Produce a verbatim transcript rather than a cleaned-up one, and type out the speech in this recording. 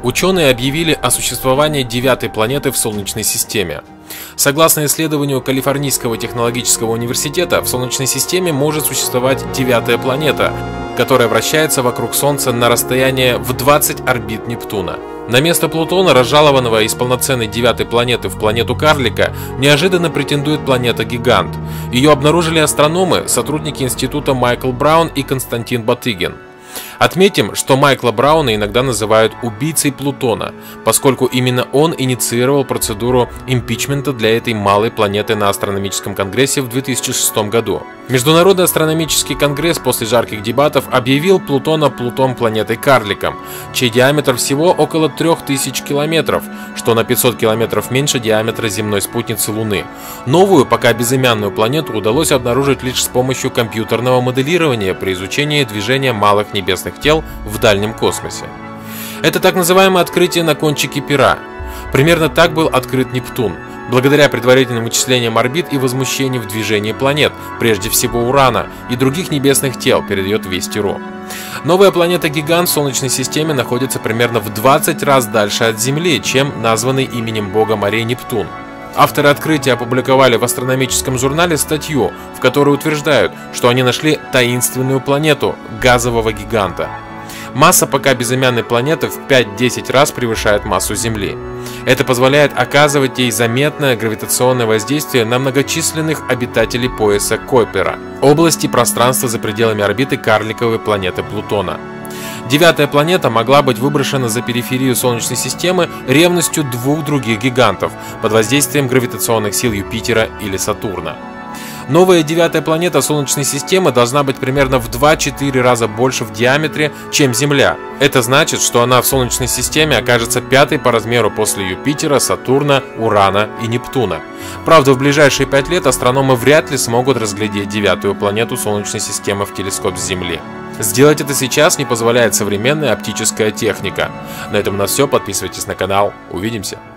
ученые объявили о существовании девятой планеты в Солнечной системе. Согласно исследованию Калифорнийского технологического университета, в Солнечной системе может существовать девятая планета, которая вращается вокруг Солнца на расстояние в двадцать орбит Нептуна. На место Плутона, разжалованного из полноценной девятой планеты в планету-карлика, неожиданно претендует планета-гигант. Ее обнаружили астрономы, сотрудники института Майкл Браун и Константин Батыгин. Отметим, что Майкла Брауна иногда называют убийцей Плутона, поскольку именно он инициировал процедуру импичмента для этой малой планеты на астрономическом конгрессе в две тысячи шестом году. Международный астрономический конгресс после жарких дебатов объявил Плутона Плутон планетой-карликом, чей диаметр всего около трёх тысяч километров, что на пятьсот километров меньше диаметра земной спутницы Луны. Новую, пока безымянную планету удалось обнаружить лишь с помощью компьютерного моделирования при изучении движения малых небесных тел в дальнем космосе. Это так называемое открытие на кончике пера. Примерно так был открыт Нептун, благодаря предварительным вычислениям орбит и возмущению в движении планет, прежде всего Урана и других небесных тел, передает Вести.ру. Новая планета-гигант в Солнечной системе находится примерно в двадцать раз дальше от Земли, чем названный именем бога морей Нептун. Авторы открытия опубликовали в астрономическом журнале статью, в которой утверждают, что они нашли таинственную планету газового гиганта. Масса пока безымянной планеты в пять-десять раз превышает массу Земли. Это позволяет оказывать ей заметное гравитационное воздействие на многочисленных обитателей пояса Койпера, области пространства за пределами орбиты карликовой планеты Плутона. Девятая планета могла быть выброшена за периферию Солнечной системы ревностью двух других гигантов под воздействием гравитационных сил Юпитера или Сатурна. Новая девятая планета Солнечной системы должна быть примерно в два-четыре раза больше в диаметре, чем Земля. Это значит, что она в Солнечной системе окажется пятой по размеру после Юпитера, Сатурна, Урана и Нептуна. Правда, в ближайшие пять лет астрономы вряд ли смогут разглядеть девятую планету Солнечной системы в телескоп с Земли. Сделать это сейчас не позволяет современная оптическая техника. На этом у нас все. Подписывайтесь на канал. Увидимся.